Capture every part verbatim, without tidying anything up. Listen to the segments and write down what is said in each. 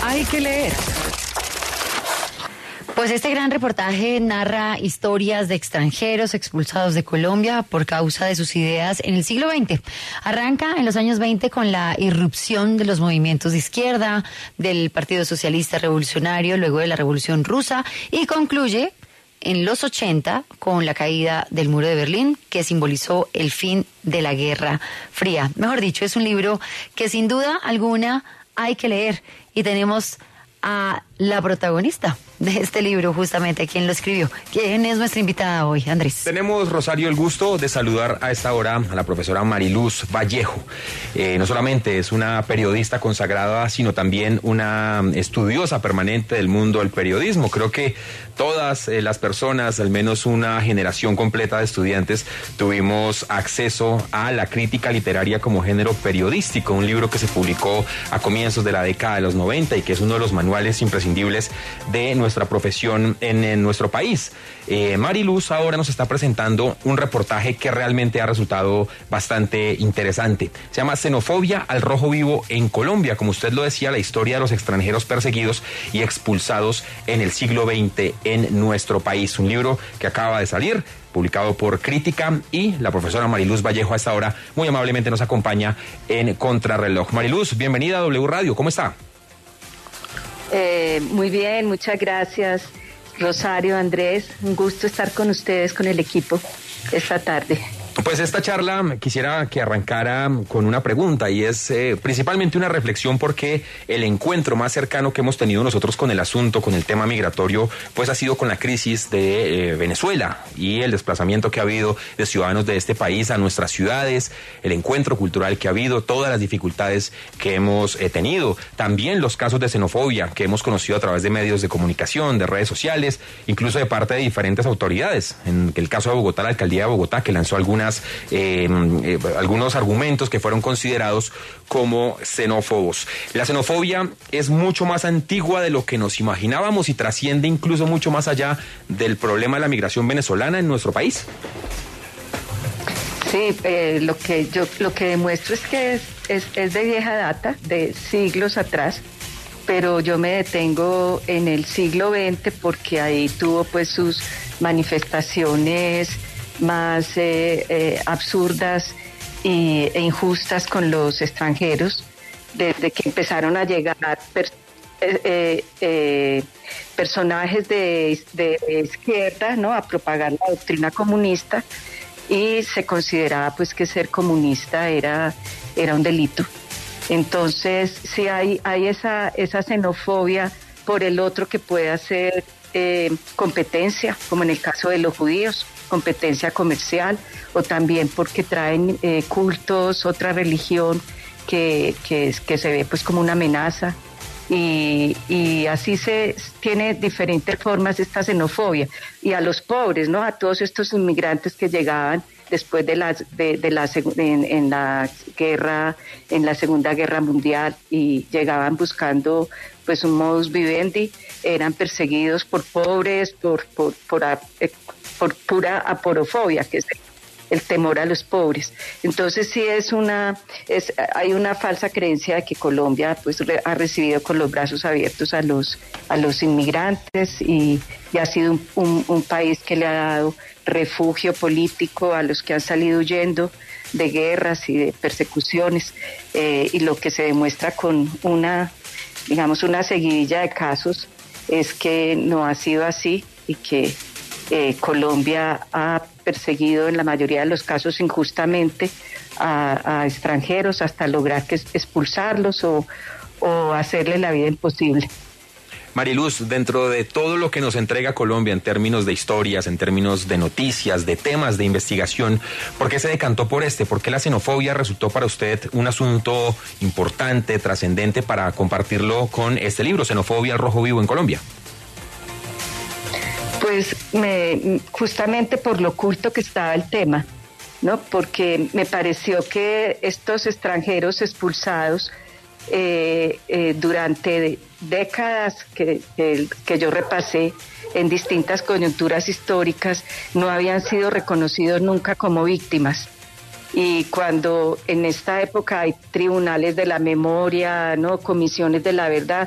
Hay que leer. Pues este gran reportaje narra historias de extranjeros expulsados de Colombia por causa de sus ideas en el siglo veinte. Arranca en los años veinte con la irrupción de los movimientos de izquierda, del Partido Socialista Revolucionario, luego de la Revolución Rusa, y concluye en los ochenta con la caída del muro de Berlín, que simbolizó el fin de la Guerra Fría. Mejor dicho, es un libro que sin duda alguna hay que leer, y tenemos a la protagonista de este libro, justamente, quien lo escribió. ¿Quién es nuestra invitada hoy, Andrés? Tenemos, Rosario, el gusto de saludar a esta hora a la profesora Mariluz Vallejo. Eh, no solamente es una periodista consagrada, sino también una estudiosa permanente del mundo del periodismo. Creo que todas eh, las personas, al menos una generación completa de estudiantes, tuvimos acceso a la crítica literaria como género periodístico, un libro que se publicó a comienzos de la década de los noventa y que es uno de los manuales imprescindibles de nuestra profesión en, en nuestro país. Eh, Mariluz ahora nos está presentando un reportaje que realmente ha resultado bastante interesante. Se llama Xenofobia al rojo vivo en Colombia. Como usted lo decía, la historia de los extranjeros perseguidos y expulsados en el siglo veinte en nuestro país. Un libro que acaba de salir, publicado por Crítica, y la profesora Mariluz Vallejo a esta hora muy amablemente nos acompaña en Contrarreloj. Mariluz, bienvenida a W Radio. ¿Cómo está? Eh, muy bien, muchas gracias, Rosario, Andrés. Un gusto estar con ustedes, con el equipo, esta tarde. Pues esta charla quisiera que arrancara con una pregunta, y es eh, principalmente una reflexión, porque el encuentro más cercano que hemos tenido nosotros con el asunto, con el tema migratorio, pues ha sido con la crisis de eh, Venezuela y el desplazamiento que ha habido de ciudadanos de este país a nuestras ciudades, el encuentro cultural que ha habido, todas las dificultades que hemos eh, tenido, también los casos de xenofobia que hemos conocido a través de medios de comunicación, de redes sociales, incluso de parte de diferentes autoridades. En el caso de Bogotá, la alcaldía de Bogotá, que lanzó algunas Eh, eh, algunos argumentos que fueron considerados como xenófobos. La xenofobia es mucho más antigua de lo que nos imaginábamos y trasciende incluso mucho más allá del problema de la migración venezolana en nuestro país. Sí, eh, lo que yo lo que demuestro es que es, es, es de vieja data, de siglos atrás, pero yo me detengo en el siglo veinte porque ahí tuvo pues sus manifestaciones más eh, eh, absurdas y, e injustas con los extranjeros, desde que empezaron a llegar per, eh, eh, personajes de, de izquierda, ¿no?, a propagar la doctrina comunista, y se consideraba pues que ser comunista era, era un delito. Entonces sí hay, hay esa, esa xenofobia por el otro que pueda ser eh, competencia, como en el caso de los judíos, competencia comercial, o también porque traen eh, cultos, otra religión que, que, que se ve pues como una amenaza, y, y así se tiene diferentes formas esta xenofobia. Y a los pobres, ¿no?, a todos estos inmigrantes que llegaban después de la, de, de la en, en la guerra, en la Segunda Guerra Mundial, y llegaban buscando pues un modus vivendi, eran perseguidos por pobres, por por por, por, por pura aporofobia, que es el temor a los pobres. Entonces sí es una, es, hay una falsa creencia de que Colombia pues re, ha recibido con los brazos abiertos a los a los inmigrantes, y, y ha sido un, un, un país que le ha dado refugio político a los que han salido huyendo de guerras y de persecuciones, eh, y lo que se demuestra con una, digamos, una seguidilla de casos es que no ha sido así, y que eh, Colombia ha perseguido en la mayoría de los casos injustamente a, a extranjeros hasta lograr que expulsarlos o, o hacerle la vida imposible. Mariluz, dentro de todo lo que nos entrega Colombia en términos de historias, en términos de noticias, de temas de investigación, ¿por qué se decantó por este? ¿Por qué la xenofobia resultó para usted un asunto importante, trascendente, para compartirlo con este libro, Xenofobia al rojo vivo en Colombia? Pues me, justamente por lo oculto que estaba el tema, ¿no? Porque me pareció que estos extranjeros expulsados eh, eh, durante décadas que, que, que yo repasé en distintas coyunturas históricas no habían sido reconocidos nunca como víctimas. Y cuando en esta época hay tribunales de la memoria, ¿no?, comisiones de la verdad,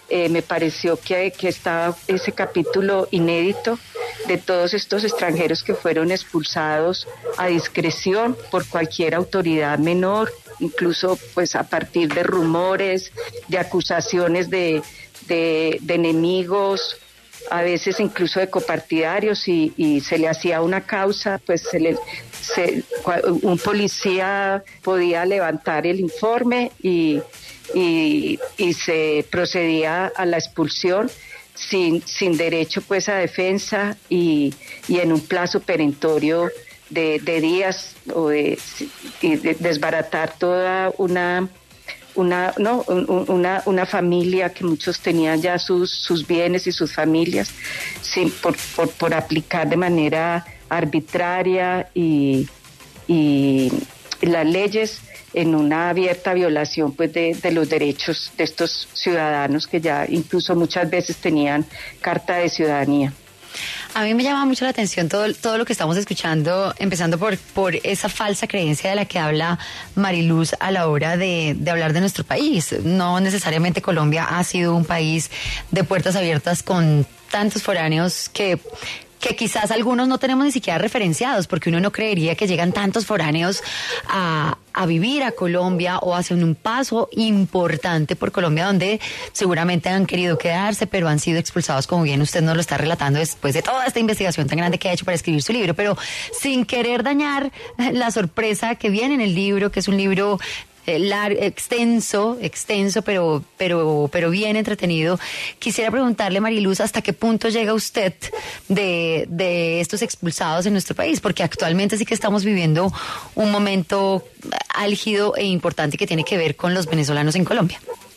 eh, me pareció que, que estaba ese capítulo inédito de todos estos extranjeros que fueron expulsados a discreción por cualquier autoridad menor, incluso pues a partir de rumores, de acusaciones de, de, de enemigos, a veces incluso de copartidarios, y, y se le hacía una causa, pues se le, se, un policía podía levantar el informe y, y, y se procedía a la expulsión sin, sin derecho pues a defensa y, y en un plazo perentorio de, de días o de, y de desbaratar toda una una no una una familia que muchos tenían ya sus sus bienes y sus familias sin por por, por aplicar de manera arbitraria y, y las leyes en una abierta violación pues de, de los derechos de estos ciudadanos que ya incluso muchas veces tenían carta de ciudadanía. A mí me llama mucho la atención todo, todo lo que estamos escuchando, empezando por, por esa falsa creencia de la que habla Mariluz a la hora de, de hablar de nuestro país. No necesariamente Colombia ha sido un país de puertas abiertas con tantos foráneos que... que quizás algunos no tenemos ni siquiera referenciados, porque uno no creería que llegan tantos foráneos a, a vivir a Colombia o hacen un paso importante por Colombia, donde seguramente han querido quedarse, pero han sido expulsados, como bien usted nos lo está relatando, después de toda esta investigación tan grande que ha hecho para escribir su libro, pero sin querer dañar la sorpresa que viene en el libro, que es un libro Lar, extenso, extenso, pero, pero, pero bien entretenido. Quisiera preguntarle, Mariluz, ¿hasta qué punto llega usted de, de estos expulsados en nuestro país? Porque actualmente sí que estamos viviendo un momento álgido e importante que tiene que ver con los venezolanos en Colombia.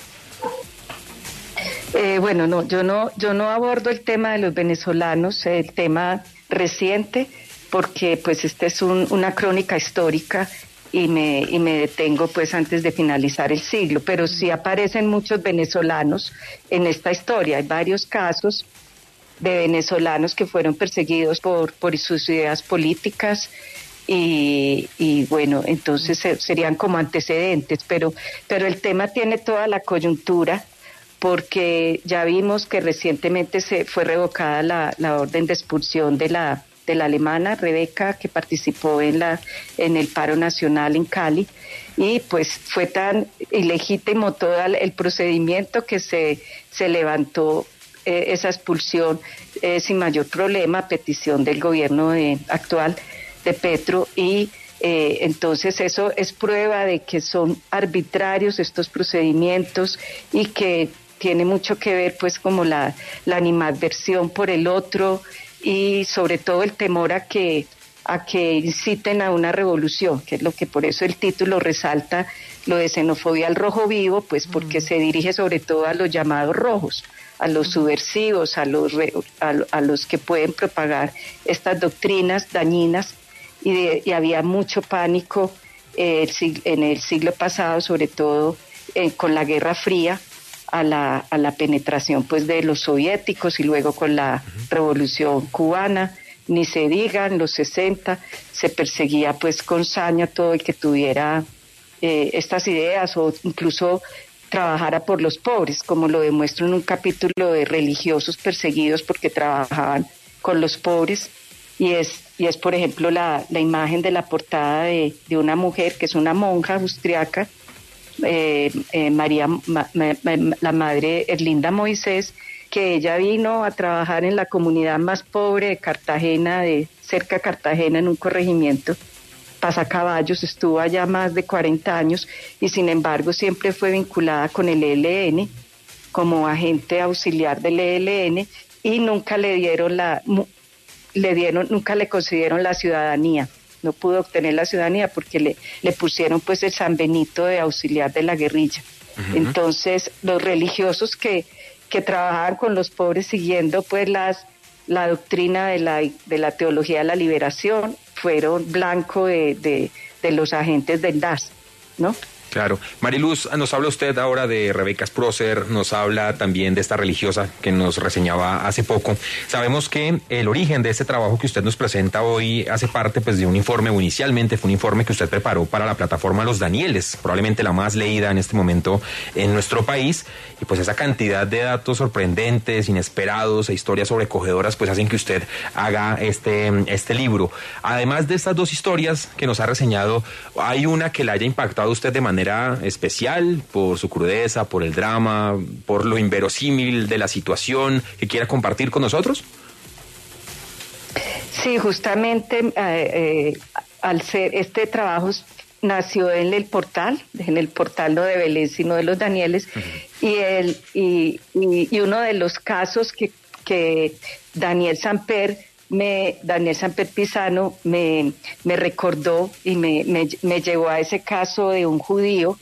Eh, bueno, no, yo no, yo no abordo el tema de los venezolanos, el tema reciente, porque pues esta es un, una crónica histórica. Y me, y me detengo pues antes de finalizar el siglo, pero sí aparecen muchos venezolanos en esta historia. Hay varios casos de venezolanos que fueron perseguidos por, por sus ideas políticas y, y bueno, entonces serían como antecedentes, pero, pero el tema tiene toda la coyuntura porque ya vimos que recientemente se fue revocada la, la orden de expulsión de la de la alemana Rebeca, que participó en la en el paro nacional en Cali, y pues fue tan ilegítimo todo el procedimiento que se, se levantó eh, esa expulsión eh, sin mayor problema a petición del gobierno de, actual de Petro, y eh, entonces eso es prueba de que son arbitrarios estos procedimientos y que tiene mucho que ver pues como la, la animadversión por el otro, y sobre todo el temor a que a que inciten a una revolución, que es lo que por eso el título resalta lo de xenofobia al rojo vivo, pues porque mm. se dirige sobre todo a los llamados rojos, a los subversivos, a los a, a los que pueden propagar estas doctrinas dañinas, y, de, y había mucho pánico eh, el, en el siglo pasado, sobre todo eh, con la Guerra Fría, a la, a la penetración pues de los soviéticos, y luego con la Revolución Cubana, ni se diga, en los sesenta se perseguía pues con saña todo el que tuviera eh, estas ideas o incluso trabajara por los pobres, como lo demuestro en un capítulo de religiosos perseguidos porque trabajaban con los pobres, y es, y es por ejemplo la, la imagen de la portada de, de una mujer que es una monja austriaca, Eh, eh, María, ma, ma, ma, la madre Erlinda Moisés, que ella vino a trabajar en la comunidad más pobre de Cartagena, de cerca de Cartagena, en un corregimiento, Pasacaballos, estuvo allá más de cuarenta años y sin embargo siempre fue vinculada con el E L N como agente auxiliar del E L N, y nunca le dieron la, le dieron, nunca le concedieron la ciudadanía. No pudo obtener la ciudadanía porque le, le pusieron pues el San Benito de auxiliar de la guerrilla. Uh-huh. Entonces los religiosos que, que trabajaban con los pobres siguiendo pues las, la doctrina de la, de la teología de la liberación fueron blanco de, de, de los agentes del D A S, ¿no? Claro. Mariluz, nos habla usted ahora de Rebecca Prosser, nos habla también de esta religiosa que nos reseñaba hace poco. Sabemos que el origen de este trabajo que usted nos presenta hoy hace parte pues de un informe, o inicialmente fue un informe que usted preparó para la plataforma Los Danieles, probablemente la más leída en este momento en nuestro país, y pues esa cantidad de datos sorprendentes, inesperados e historias sobrecogedoras pues hacen que usted haga este, este libro. Además de estas dos historias que nos ha reseñado, ¿hay una que le haya impactado a usted de manera especial por su crudeza, por el drama, por lo inverosímil de la situación que quiera compartir con nosotros? Sí, justamente eh, eh, al ser este trabajo nació en el portal, en el portal no de Belén, sino de Los Danieles, uh-huh. y, el, y, y, y uno de los casos que, que Daniel Samper Me, Daniel Samper Pisano me, me recordó y me, me, me llevó a ese caso de un judío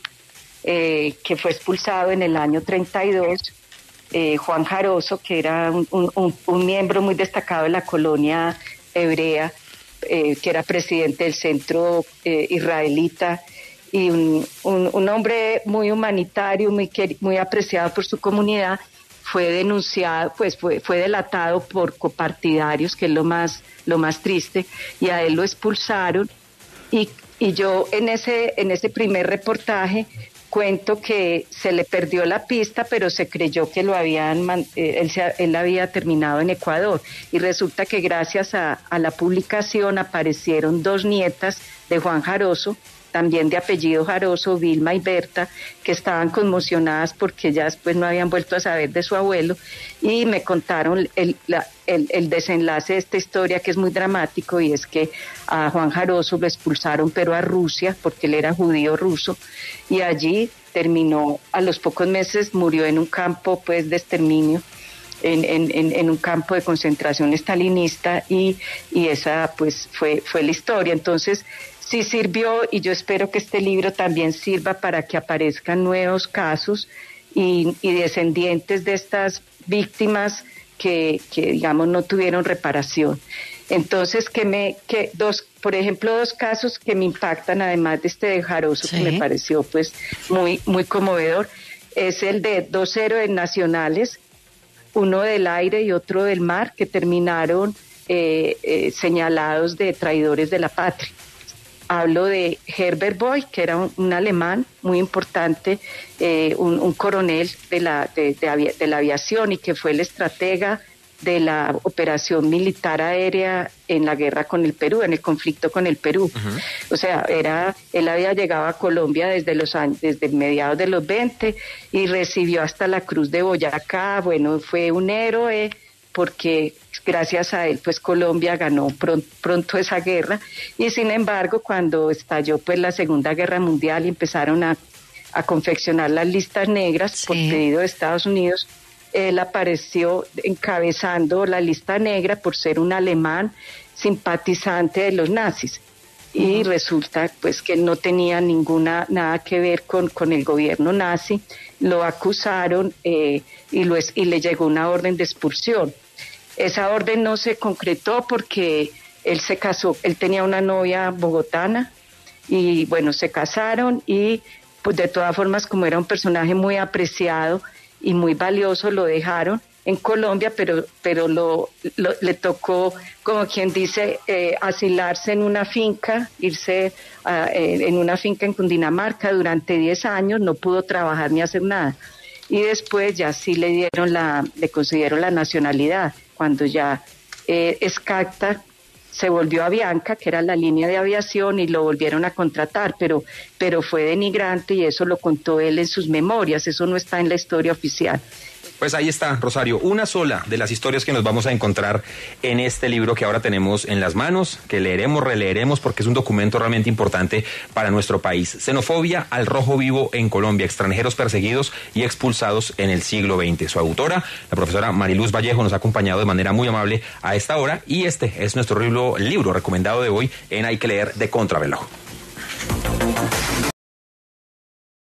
eh, que fue expulsado en el año treinta y dos, eh, Juan Jaroso, que era un, un, un miembro muy destacado de la colonia hebrea, eh, que era presidente del centro eh, israelita, y un, un, un hombre muy humanitario, muy, muy apreciado por su comunidad. Fue denunciado, pues fue, fue delatado por copartidarios, que es lo más, lo más triste, y a él lo expulsaron. Y, y yo en ese, en ese primer reportaje cuento que se le perdió la pista, pero se creyó que lo habían, eh, él, se, él había terminado en Ecuador. Y resulta que gracias a, a la publicación aparecieron dos nietas de Juan Jaroso, también de apellido Jaroso, Vilma y Berta, que estaban conmocionadas porque ellas pues no habían vuelto a saber de su abuelo, y me contaron el, la, el, el desenlace de esta historia, que es muy dramático, y es que a Juan Jaroso lo expulsaron pero a Rusia, porque él era judío ruso, y allí terminó, a los pocos meses murió en un campo pues de exterminio, En, en, en un campo de concentración estalinista, y, y esa pues fue, fue la historia. Entonces sí sirvió, y yo espero que este libro también sirva para que aparezcan nuevos casos y, y descendientes de estas víctimas que, que digamos no tuvieron reparación. Entonces que me que dos por ejemplo dos casos que me impactan, además de este de Jaroso, sí, que me pareció pues muy muy conmovedor, es el de dos héroes nacionales, uno del aire y otro del mar, que terminaron eh, eh, señalados de traidores de la patria. Hablo de Herbert Boy, que era un, un alemán muy importante, eh, un, un coronel de la, de, de, avia, de la aviación, y que fue el estratega de la operación militar aérea en la guerra con el Perú, en el conflicto con el Perú. Uh-huh. O sea, era, él había llegado a Colombia desde los años, desde mediados de los veinte, y recibió hasta la Cruz de Boyacá. Bueno, fue un héroe, porque gracias a él pues Colombia ganó pronto, pronto esa guerra, y sin embargo cuando estalló pues la Segunda Guerra Mundial y empezaron a, a confeccionar las listas negras, sí, por pedido de Estados Unidos, él apareció encabezando la lista negra por ser un alemán simpatizante de los nazis. Y uh-huh. resulta pues que él no tenía ninguna nada que ver con, con el gobierno nazi. Lo acusaron eh, y, lo es, y le llegó una orden de expulsión. Esa orden no se concretó porque él se casó, él tenía una novia bogotana, y bueno, se casaron, y pues de todas formas, como era un personaje muy apreciado y muy valioso, lo dejaron en Colombia, pero pero lo, lo le tocó, como quien dice, eh, asilarse en una finca, irse a, eh, en una finca en Cundinamarca durante diez años, no pudo trabajar ni hacer nada. Y después ya sí le dieron la, le concedieron la nacionalidad, cuando ya eh, Escacta se volvió a Avianca, que era la línea de aviación, y lo volvieron a contratar, pero, pero fue denigrante, y eso lo contó él en sus memorias, eso no está en la historia oficial. Pues ahí está, Rosario, una sola de las historias que nos vamos a encontrar en este libro que ahora tenemos en las manos, que leeremos, releeremos, porque es un documento realmente importante para nuestro país. Xenofobia al rojo vivo en Colombia, extranjeros perseguidos y expulsados en el siglo veinte. Su autora, la profesora Mariluz Vallejo, nos ha acompañado de manera muy amable a esta hora, y este es nuestro libro, libro recomendado de hoy en Hay que leer de Contrarreloj.